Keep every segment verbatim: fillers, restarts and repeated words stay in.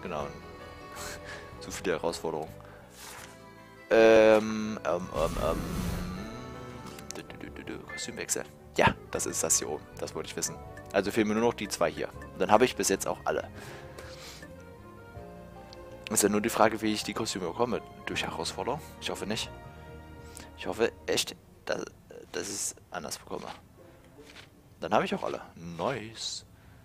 Genau. Zu viele Herausforderungen. Ähm, ähm, ähm, ähm. Du, du, du, du, du. Kostümwechsel. Ja, das ist das hier oben. Das wollte ich wissen. Also fehlen mir nur noch die zwei hier. Und dann habe ich bis jetzt auch alle. Ist ja nur die Frage, wie ich die Kostüme bekomme. Durch Herausforderung? Ich hoffe nicht. Ich hoffe echt, dass, dass ich es anders bekomme. Dann habe ich auch alle. Nice.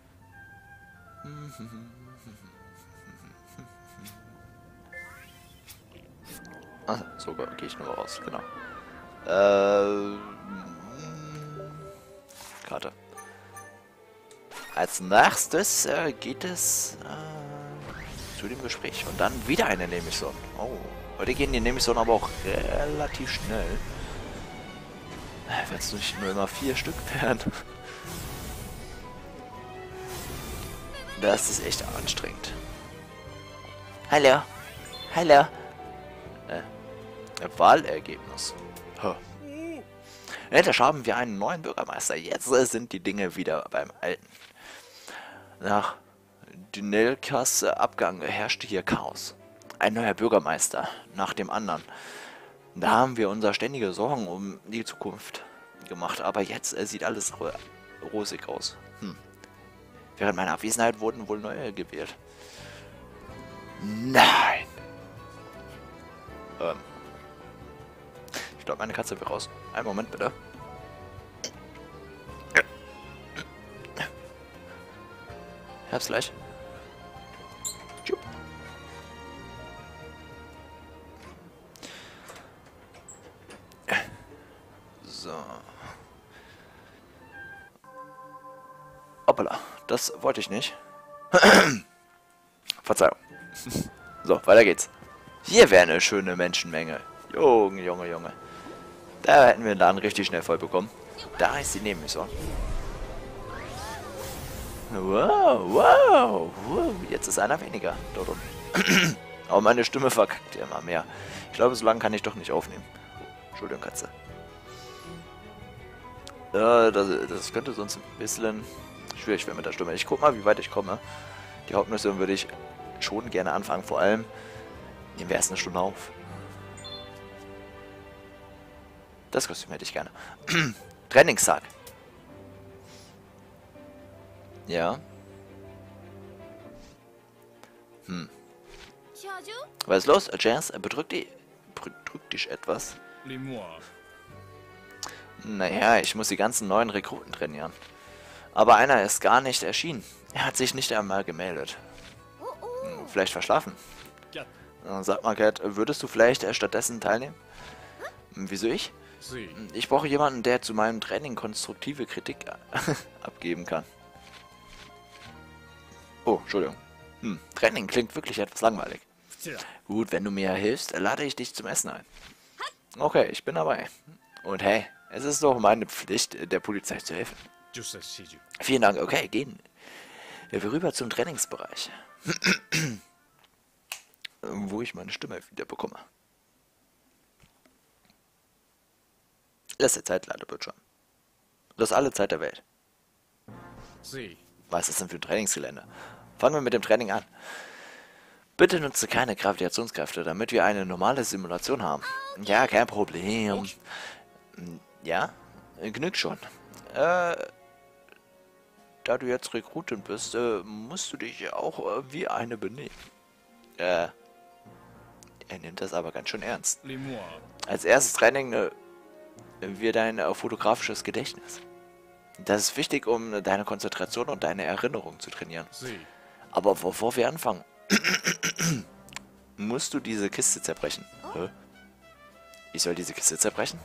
Ah, so gehe ich nur raus, genau. Äh, Karte. Als nächstes äh, geht es äh, zu dem Gespräch. Und dann wieder eine Nemesis. Oh, heute gehen die Nemesis aber auch relativ schnell. Wird es nicht nur immer vier Stück werden? Das ist echt anstrengend. Hallo. Hallo. Äh, Wahlergebnis. Huh. Endlich haben wir einen neuen Bürgermeister. Jetzt äh, sind die Dinge wieder beim Alten. Nach Dynelkas Abgang herrschte hier Chaos. Ein neuer Bürgermeister nach dem anderen. Da haben wir uns ständige Sorgen um die Zukunft gemacht. Aber jetzt äh, sieht alles ro rosig aus. Hm. Während meiner Abwesenheit wurden wohl neue gewählt. Nein! Ähm. Ich glaube, meine Katze will raus. Einen Moment bitte. Hab's gleich. Tschupp. So. Hoppala. Das wollte ich nicht. Verzeihung. So, weiter geht's. Hier wäre eine schöne Menschenmenge. Junge, Junge, Junge. Da hätten wir den Laden richtig schnell voll bekommen. Da ist die Nebenmission. Wow, wow, wow. Jetzt ist einer weniger. Dort unten. Aber meine Stimme verkackt ja immer mehr. Ich glaube, so lange kann ich doch nicht aufnehmen. Entschuldigung, Katze. Äh, das, das könnte sonst ein bisschen schwierig werden mit der Stimme. Ich guck mal, wie weit ich komme. Die Hauptmission würde ich schon gerne anfangen. Vor allem, nehmen wir erst eine Stunde auf. Das Kostüm hätte ich gerne. Trainingstag. Ja. Hm. Was ist los, Jazz? Bedrückt, die, bedrückt dich etwas? Naja, ich muss die ganzen neuen Rekruten trainieren. Aber einer ist gar nicht erschienen. Er hat sich nicht einmal gemeldet. Hm, vielleicht verschlafen. Sag mal, Cat, würdest du vielleicht stattdessen teilnehmen? Wieso ich? Ich brauche jemanden, der zu meinem Training konstruktive Kritik abgeben kann. Oh, Entschuldigung. Hm, Training klingt wirklich etwas langweilig. Gut, wenn du mir hilfst, lade ich dich zum Essen ein. Okay, ich bin dabei. Und hey, es ist doch meine Pflicht, der Polizei zu helfen. Vielen Dank. Okay, gehen wir rüber zum Trainingsbereich. Wo ich meine Stimme wieder bekomme. Letzte Zeitladebildschirm. Das ist alle Zeit der Welt. Was ist das denn für ein Trainingsgelände? Fangen wir mit dem Training an. Bitte nutze keine Gravitationskräfte, damit wir eine normale Simulation haben. Ja, kein Problem. Ja, genügt schon. Äh, da du jetzt Rekrutin bist, äh, musst du dich auch äh, wie eine benehmen. Äh, er nimmt das aber ganz schön ernst. Als erstes Training äh, wir dein äh, fotografisches Gedächtnis. Das ist wichtig, um deine Konzentration und deine Erinnerung zu trainieren. Aber bevor wir anfangen, musst du diese Kiste zerbrechen. Hä? Ich soll diese Kiste zerbrechen?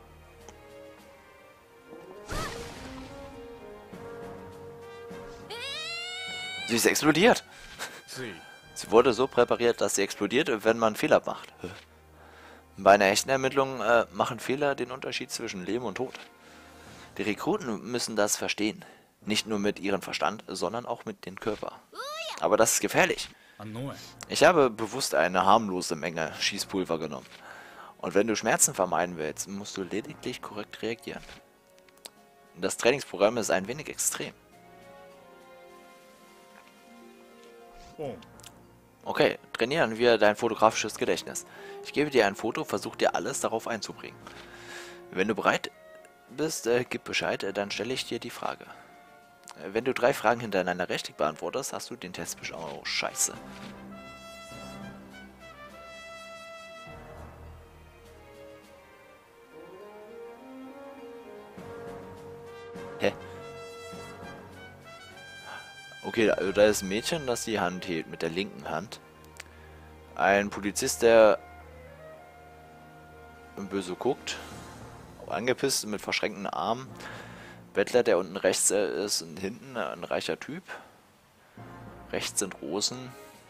Sie ist explodiert. Sie wurde so präpariert, dass sie explodiert, wenn man Fehler macht. Hä? Bei einer echten Ermittlung äh, machen Fehler den Unterschied zwischen Leben und Tod. Die Rekruten müssen das verstehen. Nicht nur mit ihrem Verstand, sondern auch mit dem Körper. Aber das ist gefährlich. Ich habe bewusst eine harmlose Menge Schießpulver genommen. Und wenn du Schmerzen vermeiden willst, musst du lediglich korrekt reagieren. Das Trainingsprogramm ist ein wenig extrem. Okay, trainieren wir dein fotografisches Gedächtnis. Ich gebe dir ein Foto, versuch dir alles darauf einzubringen. Wenn du bereit bist, äh, gib Bescheid, äh, dann stelle ich dir die Frage. Äh, wenn du drei Fragen hintereinander richtig beantwortest, hast du den Test bestanden. Oh, scheiße. Hä? Okay, da, da ist ein Mädchen, das die Hand hebt mit der linken Hand. Ein Polizist, der böse guckt. Angepisst mit verschränkten Armen. Bettler, der unten rechts äh, ist und hinten äh, ein reicher Typ. Rechts sind Rosen.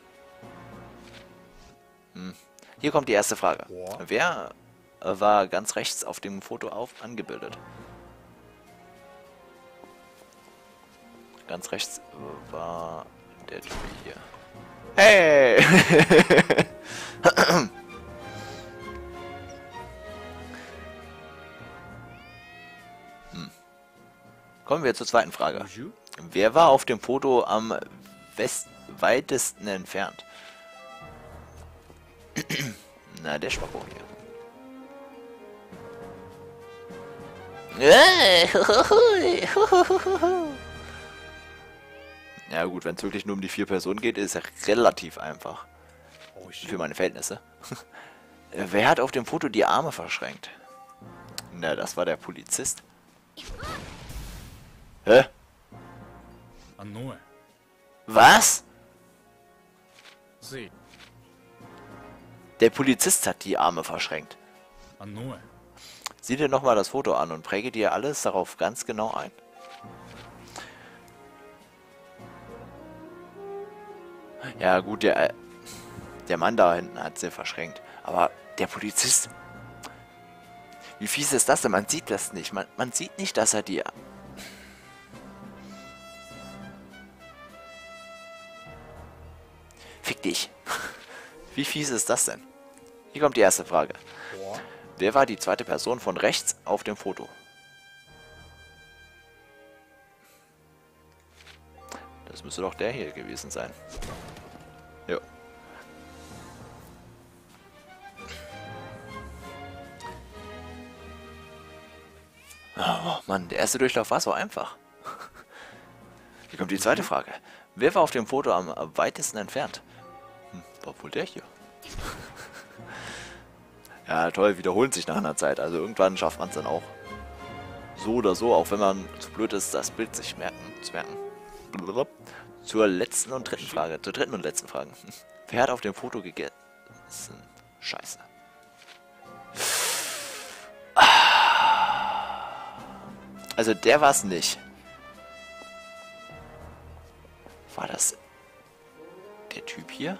Hm. Hier kommt die erste Frage. Ja. Wer äh, war ganz rechts auf dem Foto auf angebildet? Ganz rechts äh, war der Typ hier. Hey! hm. Kommen wir zur zweiten Frage. Bonjour. Wer war auf dem Foto am west weitesten entfernt? Na, der Spacko hier. Ja gut, wenn es wirklich nur um die vier Personen geht, ist es ja relativ einfach. Oh, Für shit. meine Verhältnisse. Wer hat auf dem Foto die Arme verschränkt? Na, das war der Polizist. Hä? A não é? Was? Sim. Der Polizist hat die Arme verschränkt. A não é? Sieh dir nochmal das Foto an und präge dir alles darauf ganz genau ein. Ja gut, der, äh, der Mann da hinten hat sie verschränkt. Aber der Polizist... Wie fies ist das denn? Man sieht das nicht. Man, man sieht nicht, dass er die... Fick dich. Wie fies ist das denn? Hier kommt die erste Frage. Boah. Wer war die zweite Person von rechts auf dem Foto? Das müsste doch der hier gewesen sein. Ja. Oh Mann, der erste Durchlauf war so einfach. Hier kommt die zweite Frage. Wer war auf dem Foto am weitesten entfernt? Hm, war wohl der hier. Ja, toll, wiederholen sich nach einer Zeit. Also irgendwann schafft man es dann auch. So oder so, auch wenn man zu blöd ist, das Bild sich merken, zu merken. Zur letzten und dritten Frage. Zur dritten und letzten Frage. Wer hat auf dem Foto gegessen? Scheiße. Also der war es nicht. War das der Typ hier?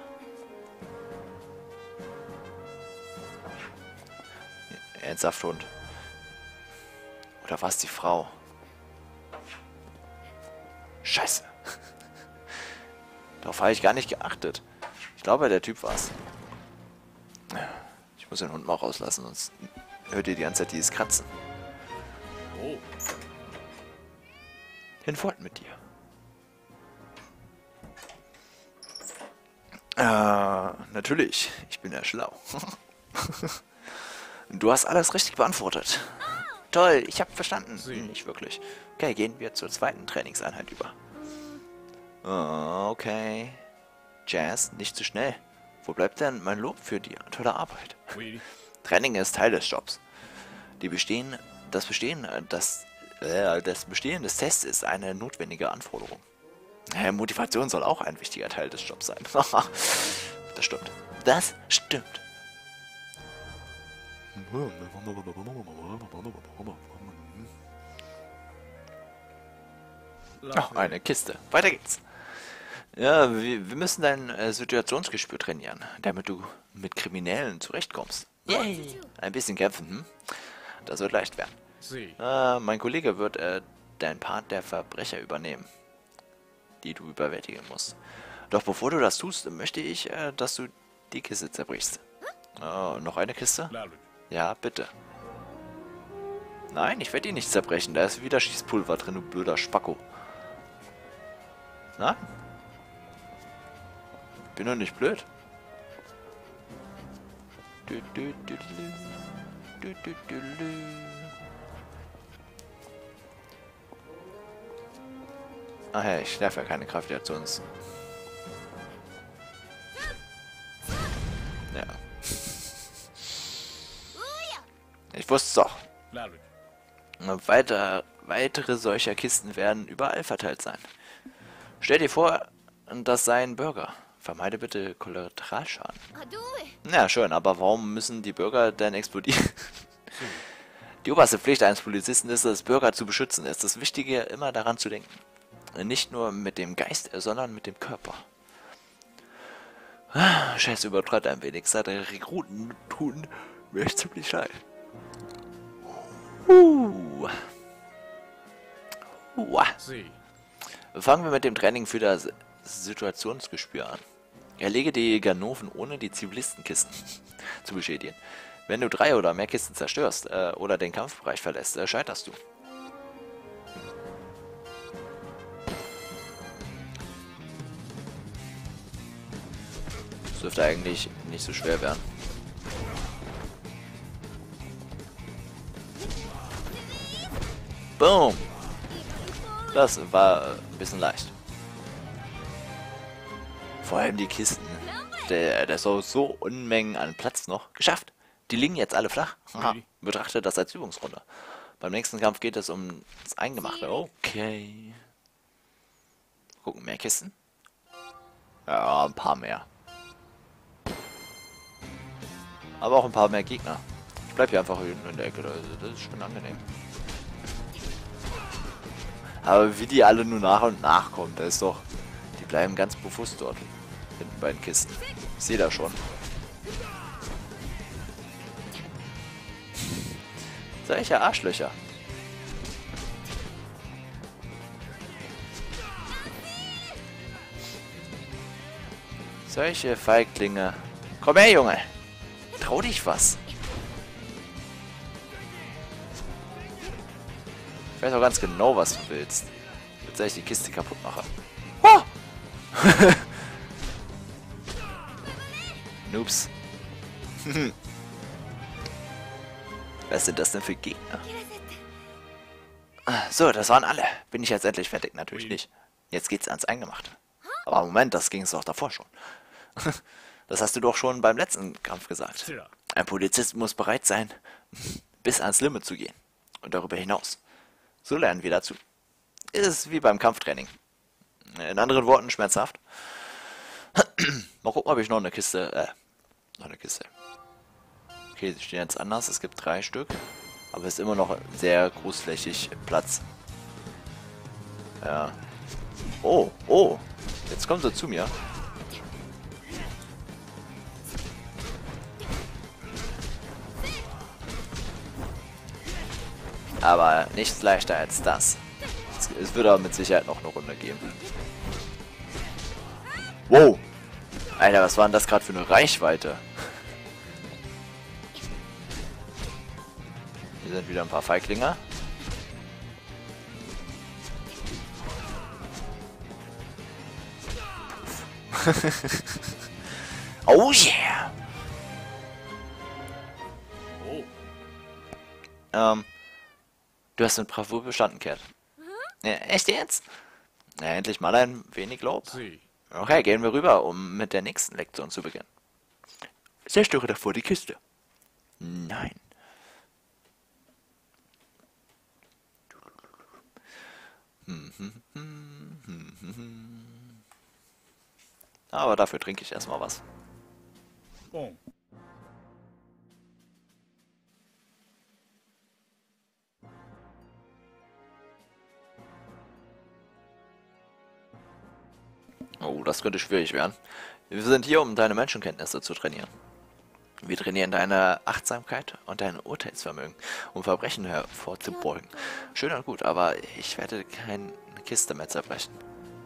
Ernsthaft Hund. Oder war es die Frau? Scheiße. Darauf habe ich gar nicht geachtet. Ich glaube, der Typ war's. Ich muss den Hund mal rauslassen, sonst hört ihr die ganze Zeit dieses Kratzen. Oh. Hinfort mit dir. Äh, natürlich. Ich bin ja schlau. Du hast alles richtig beantwortet. Toll, ich habe verstanden. Sie. Hm, nicht wirklich. Okay, gehen wir zur zweiten Trainingseinheit über. Oh, okay. Jazz, nicht zu schnell. Wo bleibt denn mein Lob für die tolle Arbeit? Oui. Training ist Teil des Jobs. Die bestehen, das Bestehen, äh, das, äh, das Bestehen des Tests ist eine notwendige Anforderung. Äh, Motivation soll auch ein wichtiger Teil des Jobs sein. Das stimmt. Das stimmt. Ach, eine Kiste. Weiter geht's. Ja, wir, wir müssen dein äh, Situationsgespür trainieren, damit du mit Kriminellen zurechtkommst. Yay! Ein bisschen kämpfen, hm? Das wird leicht werden. Sie. Äh, mein Kollege wird äh, dein Part der Verbrecher übernehmen, die du überwältigen musst. Doch bevor du das tust, möchte ich, äh, dass du die Kiste zerbrichst. Oh, noch eine Kiste? Claro. Ja, bitte. Nein, ich werde ihn nicht zerbrechen. Da ist wieder Schießpulver drin, du blöder Spacko. Nein? Bin doch nicht blöd. Du, du, du, du, du, du, du. Ach ja, ich darf ja keine Gravitation. Ja. Ich wusste es doch. Larry. Weiter, weitere solcher Kisten werden überall verteilt sein. Stell dir vor, das sei ein Bürger. Vermeide bitte Kollateralschaden. Ja, schön, aber warum müssen die Bürger denn explodieren? Die oberste Pflicht eines Polizisten ist es, Bürger zu beschützen. Es ist das Wichtige, immer daran zu denken. Nicht nur mit dem Geist, sondern mit dem Körper. Ah, Scheiße, übertreibt ein wenig. Seine Rekruten tun mir echt ziemlich leid. Uh. Uh. Sie. Fangen wir mit dem Training für das Situationsgespür an. Erlege die Ganoven ohne die Zivilistenkisten zu beschädigen. Wenn du drei oder mehr Kisten zerstörst äh, oder den Kampfbereich verlässt, äh, scheiterst du. Das dürfte eigentlich nicht so schwer werden. Boom! Das war ein bisschen leicht. Vor allem die Kisten. Der, der ist so, so Unmengen an Platz noch. Geschafft! Die liegen jetzt alle flach. Aha. Betrachte das als Übungsrunde. Beim nächsten Kampf geht es um das Eingemachte. Okay. Gucken, mehr Kisten? Ja, ein paar mehr. Aber auch ein paar mehr Gegner. Ich bleib hier einfach hinten in der Ecke. Das ist schon angenehm. Aber wie die alle nur nach und nach kommen, da ist doch... Die bleiben ganz bewusst dort. Hinten bei den Kisten. Ich sehe das schon. Solche Arschlöcher. Solche Feiglinge. Komm her, Junge. Trau dich was. Ich weiß auch ganz genau, was du willst. Willst du, dass ich die Kiste kaputt mache? Oh! Noobs. Was sind das denn für Gegner? So, das waren alle. Bin ich jetzt endlich fertig? Natürlich nicht. Jetzt geht's ans Eingemachte. Aber Moment, das ging es doch davor schon. Das hast du doch schon beim letzten Kampf gesagt. Ein Polizist muss bereit sein, bis ans Limit zu gehen. Und darüber hinaus. So lernen wir dazu. Ist wie beim Kampftraining. In anderen Worten schmerzhaft. Mal gucken, ob ich noch eine Kiste... Äh, noch eine Kiste. Okay, sie stehen jetzt anders. Es gibt drei Stück. Aber es ist immer noch sehr großflächig Platz. Ja. Oh, oh. Jetzt kommen sie zu mir. Aber nichts leichter als das. Es, es wird aber mit Sicherheit noch eine Runde geben. Wow. Alter, was war denn das gerade für eine Reichweite? Hier sind wieder ein paar Feiglinge. Oh yeah! Oh. Ähm, du hast mit Bravour bestanden, Cat. Ja, echt jetzt? Ja, endlich mal ein wenig Lob. Sie. Okay, gehen wir rüber, um mit der nächsten Lektion zu beginnen. Zerstöre davor die Kiste. Nein. Aber dafür trinke ich erstmal was. Boom. Oh, das könnte schwierig werden. Wir sind hier, um deine Menschenkenntnisse zu trainieren. Wir trainieren deine Achtsamkeit und dein Urteilsvermögen, um Verbrechen hervorzubeugen. Schön und gut, aber ich werde keine Kiste mehr zerbrechen.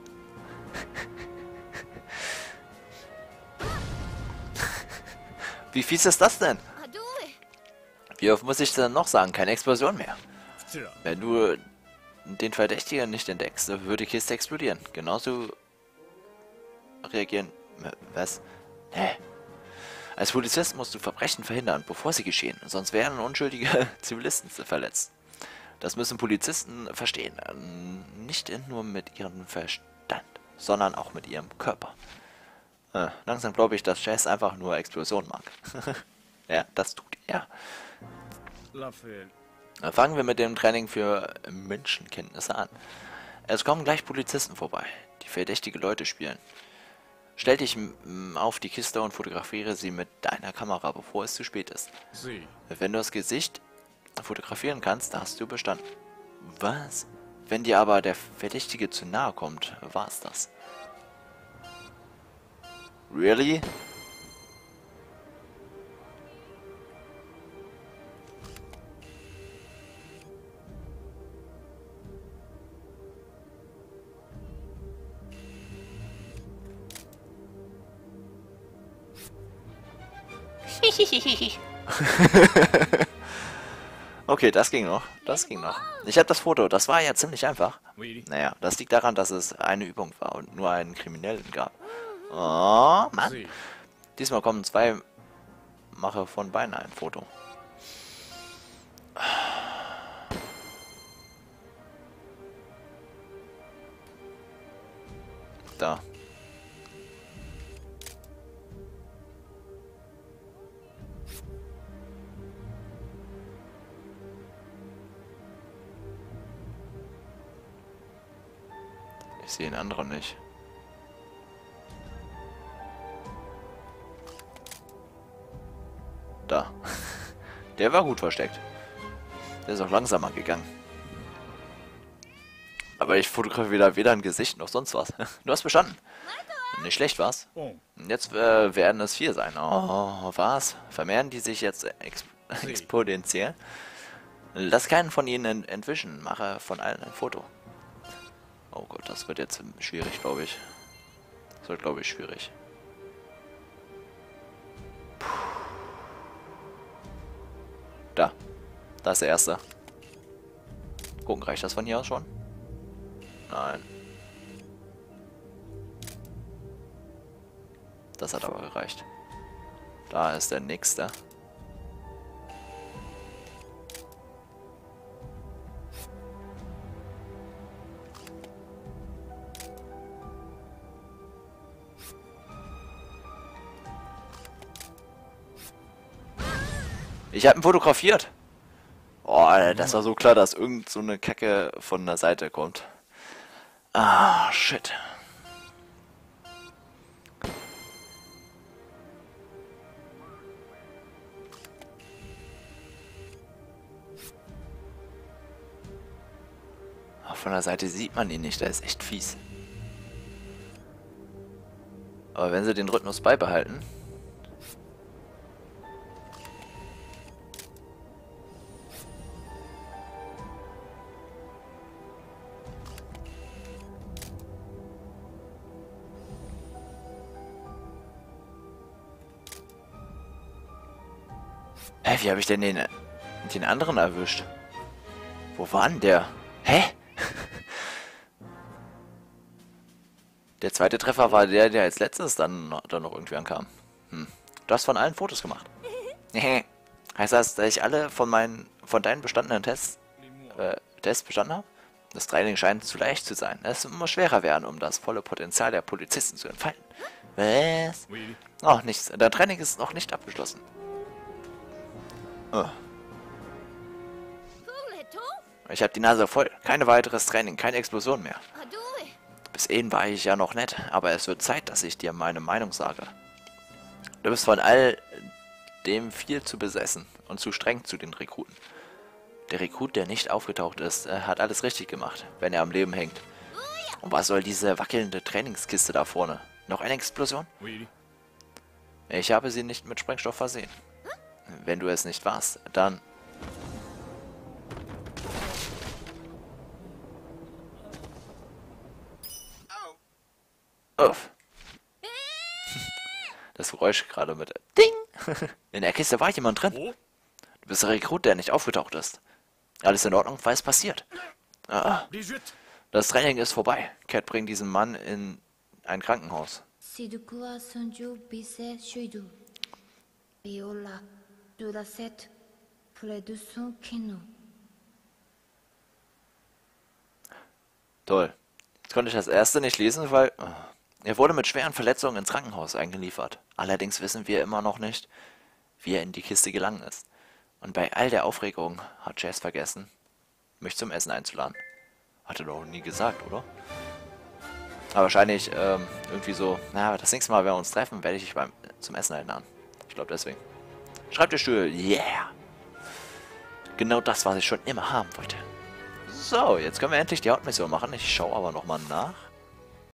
Wie fies ist das denn? Wie oft muss ich denn noch sagen? Keine Explosion mehr. Wenn du den Verdächtigen nicht entdeckst, würde die Kiste explodieren. Genauso reagieren Was? Hä? Als Polizist musst du Verbrechen verhindern, bevor sie geschehen, sonst werden unschuldige Zivilisten verletzt. Das müssen Polizisten verstehen. Nicht nur mit ihrem Verstand, sondern auch mit ihrem Körper. Äh, langsam glaube ich, dass Jazz einfach nur Explosionen mag. Ja, das tut er. Lafayette. Fangen wir mit dem Training für Menschenkenntnisse an. Es kommen gleich Polizisten vorbei, die verdächtige Leute spielen. Stell dich auf die Kiste und fotografiere sie mit deiner Kamera, bevor es zu spät ist. Sie. Wenn du das Gesicht fotografieren kannst, hast du bestanden. Was? Wenn dir aber der Verdächtige zu nahe kommt, war's das. Really? Okay, das ging noch. Das ging noch. Ich habe das Foto. Das war ja ziemlich einfach. Naja, das liegt daran, dass es eine Übung war und nur einen Kriminellen gab. Oh, Mann. Sie. Diesmal kommen zwei Mache von beiden ein Foto. Da. Ich sehe den anderen nicht. Da. Der war gut versteckt. Der ist auch langsamer gegangen. Aber ich fotografiere weder, weder ein Gesicht noch sonst was. Du hast bestanden. Nicht schlecht, was? Oh. Jetzt äh, werden es vier sein. Oh, was? Vermehren die sich jetzt exp exponentiell? Lass keinen von ihnen ent entwischen. Mache von allen ein Foto. Oh Gott, das wird jetzt schwierig, glaube ich. Das wird, glaube ich, schwierig. Puh. Da. Da ist der erste. Gucken, reicht das von hier aus schon? Nein. Das hat aber gereicht. Da ist der nächste. Ich habe ihn fotografiert. Oh, das war so klar, dass irgend so eine Kacke von der Seite kommt. Ah, shit. Von der Seite sieht man ihn nicht, der ist echt fies. Aber wenn sie den Rhythmus beibehalten... Hä, wie habe ich denn den, den anderen erwischt? Wo war denn der? Hä? Der zweite Treffer war der, der als letztes dann, dann noch irgendwie ankam. Hm. Du hast von allen Fotos gemacht. Heißt das, dass ich alle von meinen, von deinen bestandenen Tests, äh, Tests bestanden habe? Das Training scheint zu leicht zu sein. Es wird immer schwerer werden, um das volle Potenzial der Polizisten zu entfalten. Was? Oh, nichts. Dein Training ist noch nicht abgeschlossen. Oh. Ich habe die Nase voll. Kein weiteres Training, keine Explosion mehr. Bis eben war ich ja noch nett, aber es wird Zeit, dass ich dir meine Meinung sage. Du bist von all dem viel zu besessen und zu streng zu den Rekruten. Der Rekrut, der nicht aufgetaucht ist, hat alles richtig gemacht, wenn er am Leben hängt. Und was soll diese wackelnde Trainingskiste da vorne? Noch eine Explosion? Ich habe sie nicht mit Sprengstoff versehen. Wenn du es nicht warst, dann... Uff. Das Geräusch gerade mit Ding. In der Kiste war jemand drin. Du bist der Rekrut, der nicht aufgetaucht ist. Alles in Ordnung, was ist passiert? Ah, das Training ist vorbei. Cat bringt diesen Mann in ein Krankenhaus. Sidukua Sunju Bise Shuidu. Viola Duraset Predusun Kinu. Toll. Jetzt konnte ich das erste nicht lesen, weil oh, er wurde mit schweren Verletzungen ins Krankenhaus eingeliefert. Allerdings wissen wir immer noch nicht, wie er in die Kiste gelangt ist. Und bei all der Aufregung hat Jazz vergessen, mich zum Essen einzuladen. Hat er doch nie gesagt, oder? Aber wahrscheinlich ähm, irgendwie so, na, das nächste Mal, wenn wir uns treffen, werde ich dich beim, zum Essen einladen. Ich glaube deswegen. Schreibtischstuhl, yeah! Genau das, was ich schon immer haben wollte. So, jetzt können wir endlich die Hauptmission machen. Ich schaue aber nochmal nach.